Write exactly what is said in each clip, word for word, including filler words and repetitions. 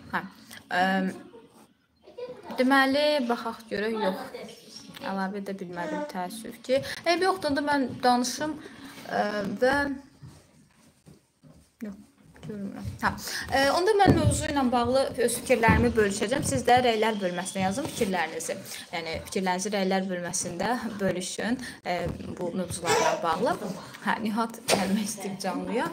Hə. Ə, deməli, baxaq görək, yox. Əlavə edə bilmədim, təəssüf ki. Eyb yoxdur, da mən danışım ə, və yox, görmürəm. Hə. Ə, onda mən mövzu ilə bağlı öz fikirlərimi bölüşəcəm. Siz də rəylər bölməsinə yazın fikirlərinizi. Yəni fikirlərinizi rəylər bölməsində bölüşün ə, bu mövzularla bağlı. Hə, Nihat gəlmək istəyib canlıya.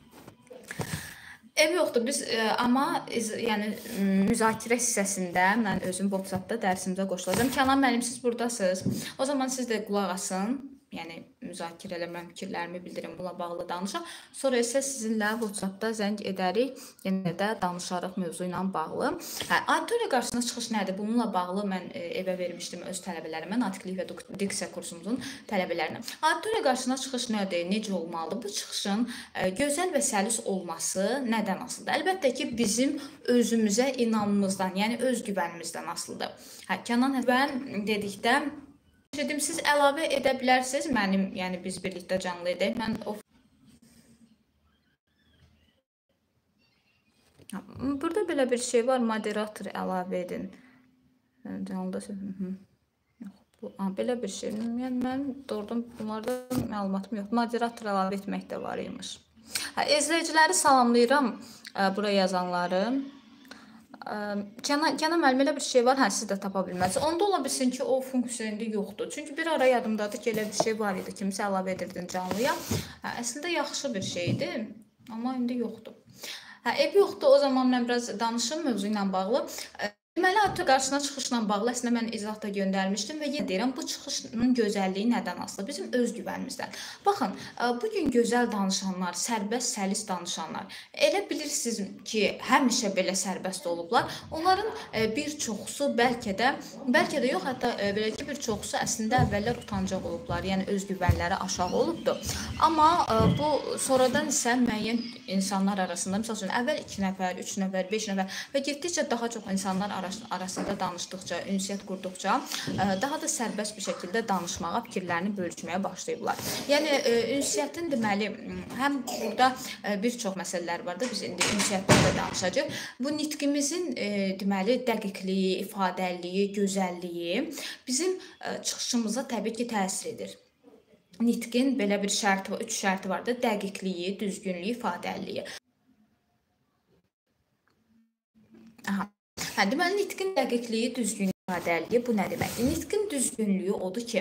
Ev yoxdur. Biz ə, amma iz, yəni müzakirə hissəsində mən özüm WhatsApp-da dərsimizə qoşulacağam. Kənan müəllim, siz burdasınız. O zaman siz də qulaq asın. Yəni müzakirə eləməm, fikirlərimi bildirim, bununla bağlı danışaq. Sonra isə sizinlə WhatsApp-da zəng edərik, yenə də danışarıq mövzu ilə bağlı. Hə, auditoriya qarşısına çıxış nədir? Bununla bağlı mən e, evə vermişdim öz tələbələrimə, natiqlik və diksiya kursumuzun tələbələrinə. Auditoriya qarşısına çıxış nədir? Necə olmalıdır? Bu çıxışın e, gözəl və səlis olması nədən asılıdır? Əlbəttə ki, bizim özümüzə inamımızdan, yəni öz güvənimizdən asılıdır. Hə, Kənan mən dedikdə dedim, siz əlavə edə bilərsiniz mənim, yəni biz birlikdə canlı edək. Mən o Burada belə bir şey var, moderator əlavə edin. Canlıda yox, ha, belə bir şey. Yəni mən doğrudan bunlarda məlumatım yox. Moderator əlavə etmək də var imiş. Hə, izləyiciləri salamlayıram, bura yazanları. Kənan, Kənan müəllim, elə bir şey var, hə, siz də tapa bilməzsiniz. Onda ola bilsin ki, o funksiya indi yoxdur. Çünki bir ara yadımdadır ki, elə bir şey var idi, kimsə əlavə edirdin canlıya. Hə, əslində yaxşı bir şeydir, amma indi yoxdur. Hə, ev yoxdur, o zaman mən biraz danışım mövzu ilə bağlı. Deməli, auditoriya qarşısına çıxışla bağlı əslində mən izah da göndərmişdim və yenə deyirəm, bu çıxışın gözəlliyi nədən asılıdır? Bizim öz güvənimizdən. Baxın, bu gün gözəl danışanlar, sərbəst, səlis danışanlar, elə bilirsiniz ki, həmişə belə sərbəst olublar. Onların bir çoxusu bəlkə də, bəlkə də yox, hətta belə ki, bir çoxusu əslində əvvəllər utancaq olublar, yəni öz güvənləri aşağı olubdur. Amma bu sonradan isə müəyyən insanlar arasında, məsəl üçün, əvvəl iki nəfər, üç nəfər, beş nəfər və getdikcə daha çox insanlar arasında arasında danışdıqca, ünsiyyət qurduqca daha da sərbəst bir şəkildə danışmağa, fikirlərini bölüşməyə başlayıblar. Yəni ünsiyyətin deməli həm burada bir çox məsələlər var da, biz indi ünsiyyətdə də danışacağıq. Bu nitqimizin deməli dəqiqliyi, ifadəliliyi, gözəlliyi bizim çıxışımıza təbii ki, təsir edir. Nitqin belə bir şərti var, üç şərti var da, dəqiqliyi, düzgünlüyü, ifadəliliyi. Aha. Hə, deməli, nitqin dəqiqliyi, düzgünlüyü, ifadəliliyi bu nə deməkdir? Nitqin düzgünlüyü odur ki,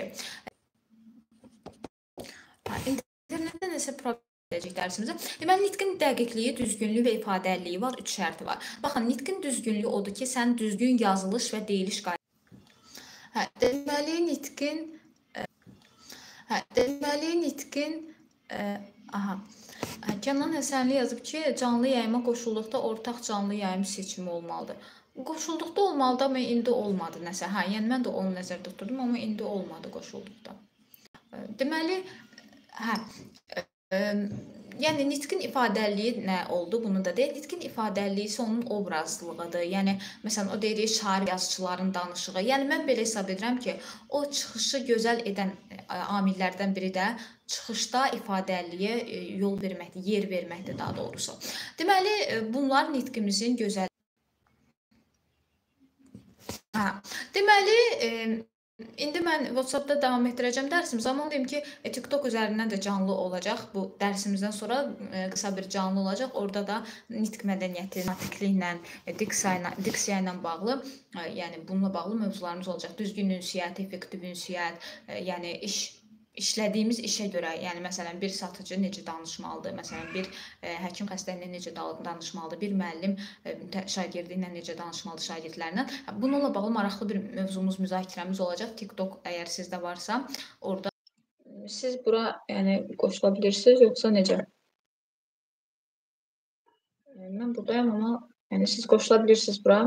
internetdə nəsə problem edəcək dərsimizə. Deməli, nitqin dəqiqliyi, düzgünlüyü və ifadəliliyi var, üç şərti var. Baxın, nitqin düzgünlüyü odur ki, sən düzgün yazılış və deyiliş qaydaları. Hə, deməli, nitqin Hə, deməli, nitqin aha. Kənan Həsənli yazıb ki, canlı yayıma qoşulduqda ortaq canlı yayım seçimi olmalıdır. Qoşulduqda olmalıdır, amma indi olmadı nəsə. Hə, yəni mən də onu nəzərdə tuturdum, amma indi olmadı qoşulduqda. Deməli, hə, yəni nitqin ifadəliliyi nə oldu? Bunu da deyək. Nitqin ifadəliliyi isə onun obrazlığıdır. Yəni, məsələn, o deyirik, şair yazıçıların danışığı. Yəni, mən belə hesab edirəm ki, o çıxışı gözəl edən amillərdən biri də çıxışda ifadəliliyə yol verməkdir, yer verməkdir daha doğrusu. Deməli, bunlar nitqimizin gözəl. Hə, deməli, İndi mən WhatsApp-da davam etdirəcəm dərsimizi, amma onu deyim ki, TikTok üzərindən də canlı olacaq. Bu dərsimizdən sonra qısa bir canlı olacaq. Orada da nitq mədəniyyəti, natiqliklə, diksiya ilə bağlı, yəni bununla bağlı mövzularımız olacaq. Düzgün ünsiyyət, effektiv ünsiyyət, yəni iş işlədiyimiz işə görə, yəni məsələn bir satıcı necə danışmalıdır, məsələn bir həkim xəstə ilə necə danışmalıdır, bir müəllim şagirdi ilə necə danışmalıdır şagirdlərlə. Bununla bağlı maraqlı bir mövzumuz, müzakirəmiz olacaq. TikTok əgər sizdə varsa, orada siz bura yəni qoşula bilirsiniz, yoxsa necə? Mən buradayım, amma yəni siz qoşula bilirsiniz bura.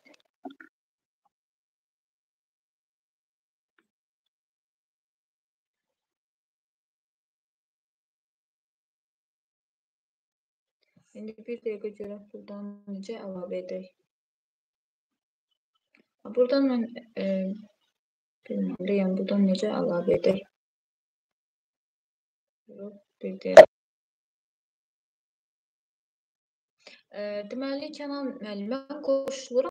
İndi bir dəqiqə görək buradan necə əlavə edək. Buradan mən e, bilmirəm, buradan necə əlavə edək. Bir dəqiqə. Eee, deməli Kənan müəllim, mən qoşuluram.